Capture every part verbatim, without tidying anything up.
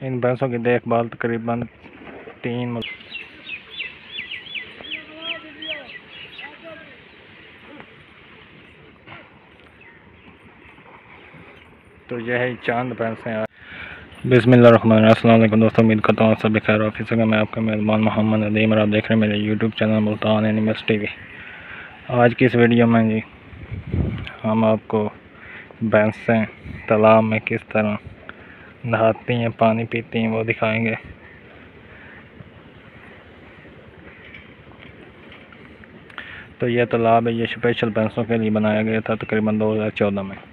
इन भैंसों की देखभाल तकरीबन तीन तो यह है चांद भैंसें। बिस्मिल्लाहिर्रहमानिर्रहीम। अस्सलाम वालेकुम दोस्तों, उम्मीद करता हूँ सभी खैर ऑफिस में। मैं आपका मेज़बान मोहम्मद नदीम और आप देख रहे हैं मेरे YouTube channel Multan animals TV. आज की इस वीडियो में जी हम आपको भैंसें तालाब में किस तरह नहाती हैं, पानी पीती हैं, वो दिखाएंगे। तो यह तालाब है, ये स्पेशल भैंसों के लिए बनाया गया था तकरीबन दो हज़ार चौदह में।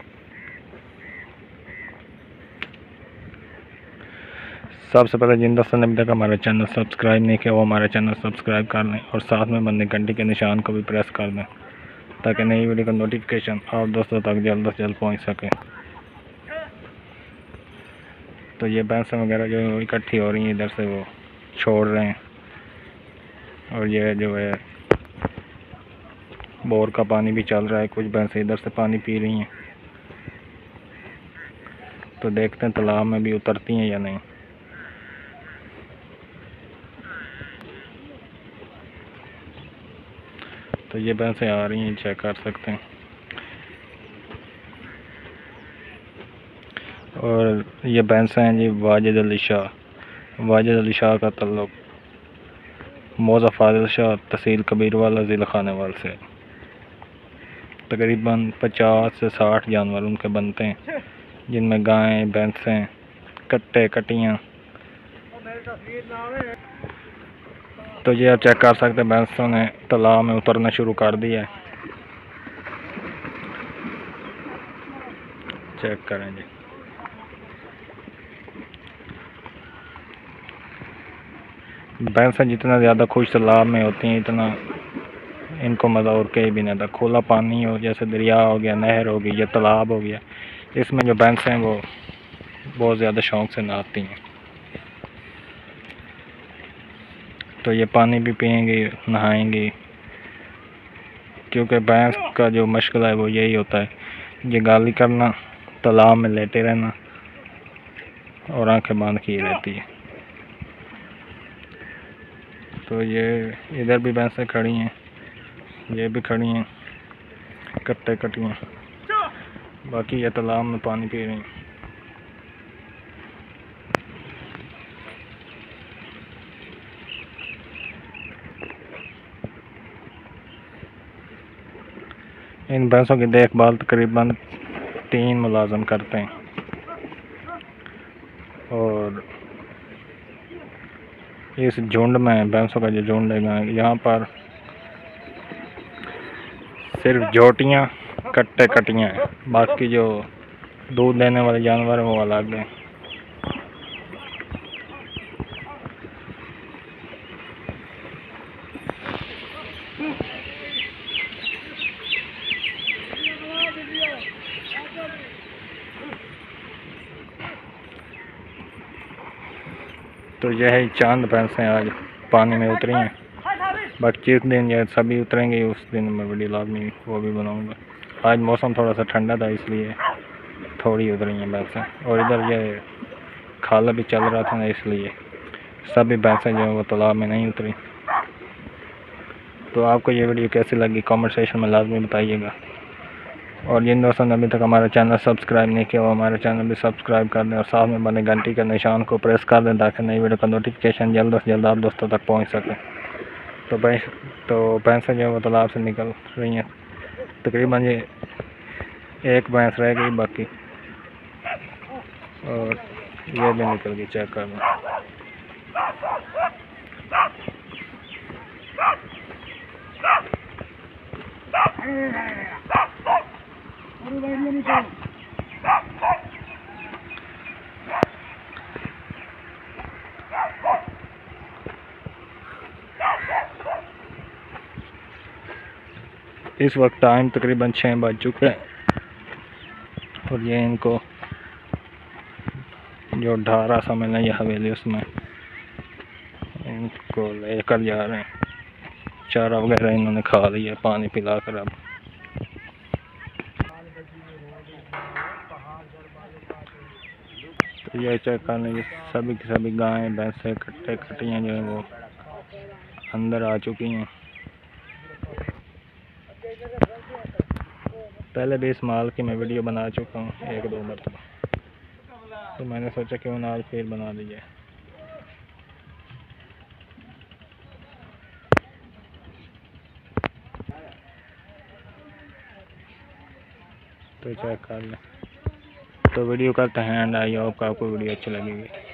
सबसे पहले जिन दोस्तों ने अभी तक हमारा चैनल सब्सक्राइब नहीं किया वो हमारा चैनल सब्सक्राइब कर लें और साथ में बंदी घंटी के निशान को भी प्रेस कर दें ताकि नई वीडियो का नोटिफिकेशन आप दोस्तों तक जल्द से जल्द पहुंच सके। तो ये भैंसें वगैरह जो इकट्ठी हो रही हैं इधर से वो छोड़ रहे हैं और ये जो है बोर का पानी भी चल रहा है, कुछ भैंसें इधर से पानी पी रही हैं। तो देखते हैं तालाब में भी उतरती हैं या नहीं। तो ये भैंसें आ रही हैं, चेक कर सकते हैं। और ये भैंसें हैं जी वाजिद अली शाह। वाजिद अली शाह का तल्लुक मौज़ा फाजिल शाह तहसील कबीरवाला ज़िला खानेवाल से। तकरीबन पचास से साठ जानवर उनके बनते हैं जिनमें गायें, भैंसें, कट्टे, कटियाँ। तो ये आप चेक कर सकते हैं, भैंसों ने तालाब में उतरना शुरू कर दिया है। चेक करें जी। भैंसें जितना ज़्यादा खुश तालाब में होती हैं इतना इनको मज़ा और कहीं भी नहीं आता। खुला पानी हो, जैसे दरिया हो गया, नहर हो गई या तालाब हो गया, इसमें जो भैंसें हैं वो बहुत ज़्यादा शौक़ से नहाती हैं। तो ये पानी भी पिएंगी, नहाएंगी, क्योंकि भैंस का जो मशगला है वो यही होता है, ये गाली करना, तालाब में लेटे रहना और आंखें बंद की रहती है। तो ये इधर भी भैंसें खड़ी हैं, ये भी खड़ी हैं, कट्टे कटियाँ, बाकी ये तालाब में पानी पी रही हैं। इन भैंसों की देखभाल तकरीबन तीन मुलाजम करते हैं और इस झुंड में भैंसों का जो झुंड है यहाँ पर सिर्फ जोटियाँ, कट्टे कटियाँ हैं, बाकी जो दूध देने वाले जानवर हैं वो अलग हैं। तो यह है चांद भैंसें आज पानी में उतरी हैं। बाकी जिस दिन ये सभी उतरेंगे उस दिन मैं वीडियो लाजमी वो भी बनाऊंगा। आज मौसम थोड़ा सा ठंडा था इसलिए थोड़ी उतरी हैं भैंसें, और इधर ये खाला भी चल रहा था ना इसलिए सभी भैंसें जो है वो तालाब में नहीं उतरी। तो आपको ये वीडियो कैसी लगी कमेंट सेक्शन में लाजमी बताइएगा। और जिन दोस्तों ने अभी तक हमारा चैनल सब्सक्राइब नहीं किया वो हमारे चैनल भी सब्सक्राइब कर दें और साथ में बने घंटी के निशान को प्रेस कर दें ताकि नई वीडियो का नोटिफिकेशन जल्द से जल्द आप दोस्तों तक पहुंच सके। तो भैंस तो भैंसें जो है वो तालाब से निकल रही हैं। तकरीबन ये एक भैंस रह गई बाकी, और ये भी निकल गई, चेक कर लें। इस वक्त टाइम तकरीबन छः बज चुके हैं और ये इनको जो ढारा समझ लें या हवेली उसमें इनको लेकर जा रहे हैं। चारा वगैरह इन्होंने खा लिया, पानी पिला कर अब ये चेक कर लेंगे, सभी की सभी गायें भैंसें कट्टे कट्टियाँ जो हैं वो अंदर आ चुकी हैं। पहले भी इस माल की मैं वीडियो बना चुका हूँ एक दो मरतबा, तो मैंने सोचा क्यों ना आज फिर बना दी जाए। तो चेक कर लें। तो वीडियो करते हैं एंड आई होप आपको वीडियो अच्छी लगेगी।